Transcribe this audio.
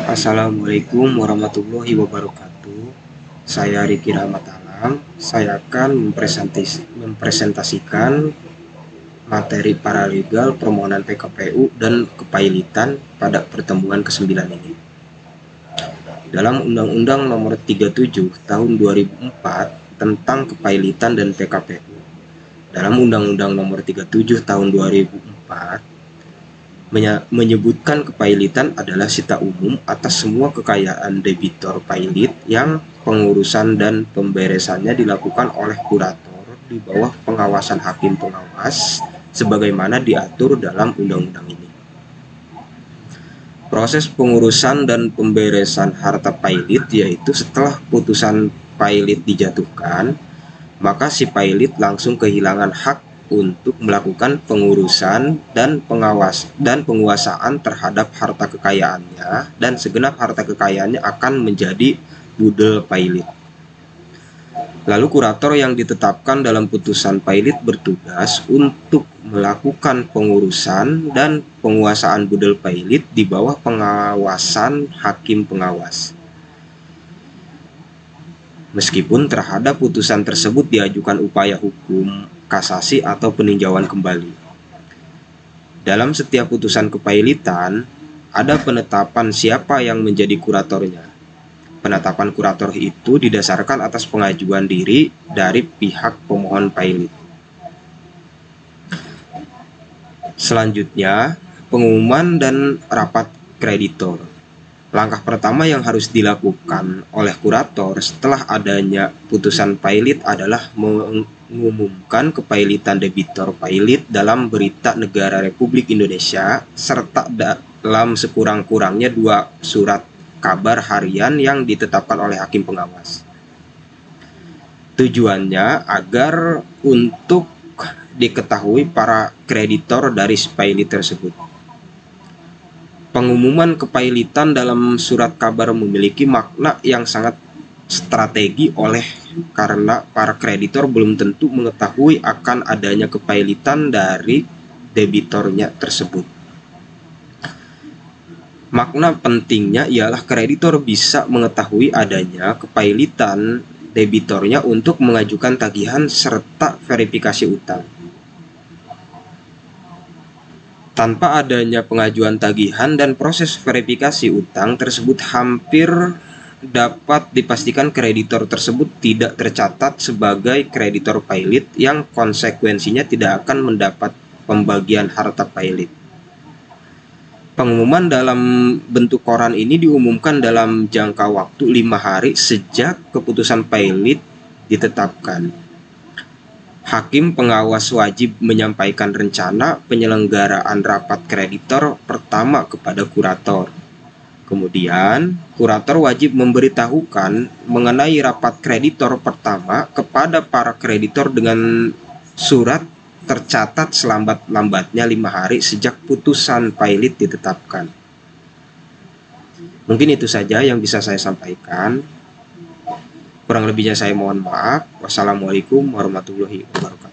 Assalamualaikum warahmatullahi wabarakatuh. Saya Riki Rahmat Alam. Saya akan mempresentasikan materi paralegal permohonan PKPU dan kepailitan pada pertemuan ke-9 ini. Dalam Undang-Undang Nomor 37 Tahun 2004 tentang kepailitan dan PKPU, dalam Undang-Undang Nomor 37 Tahun 2004 menyebutkan kepailitan adalah sita umum atas semua kekayaan debitor pailit yang pengurusan dan pemberesannya dilakukan oleh kurator di bawah pengawasan hakim pengawas sebagaimana diatur dalam undang-undang ini. Proses pengurusan dan pemberesan harta pailit yaitu setelah putusan pailit dijatuhkan, maka si pailit langsung kehilangan hak untuk melakukan pengurusan dan penguasaan terhadap harta kekayaannya, dan segenap harta kekayaannya akan menjadi budel pailit. Lalu kurator yang ditetapkan dalam putusan pailit bertugas untuk melakukan pengurusan dan penguasaan budel pailit di bawah pengawasan hakim pengawas. Meskipun terhadap putusan tersebut diajukan upaya hukum, kasasi atau peninjauan kembali. Dalam setiap putusan kepailitan, ada penetapan siapa yang menjadi kuratornya. Penetapan kurator itu didasarkan atas pengajuan diri dari pihak pemohon pailit. Selanjutnya, pengumuman dan rapat kreditor. Langkah pertama yang harus dilakukan oleh kurator setelah adanya putusan pailit adalah mengumumkan kepailitan debitor pailit dalam Berita Negara Republik Indonesia serta dalam sekurang-kurangnya 2 surat kabar harian yang ditetapkan oleh hakim pengawas. Tujuannya agar untuk diketahui para kreditor dari pailit tersebut. Pengumuman kepailitan dalam surat kabar memiliki makna yang sangat strategi karena para kreditor belum tentu mengetahui akan adanya kepailitan dari debitornya tersebut. Makna pentingnya ialah kreditor bisa mengetahui adanya kepailitan debitornya untuk mengajukan tagihan serta verifikasi utang. Tanpa adanya pengajuan tagihan dan proses verifikasi utang tersebut, hampir dapat dipastikan kreditor tersebut tidak tercatat sebagai kreditor pailit yang konsekuensinya tidak akan mendapat pembagian harta pailit. Pengumuman dalam bentuk koran ini diumumkan dalam jangka waktu 5 hari sejak keputusan pailit ditetapkan. Hakim pengawas wajib menyampaikan rencana penyelenggaraan rapat kreditor pertama kepada kurator. Kemudian, kurator wajib memberitahukan mengenai rapat kreditor pertama kepada para kreditor dengan surat tercatat selambat-lambatnya 5 hari sejak putusan pailit ditetapkan. Mungkin itu saja yang bisa saya sampaikan. Kurang lebihnya saya mohon maaf. Wassalamualaikum warahmatullahi wabarakatuh.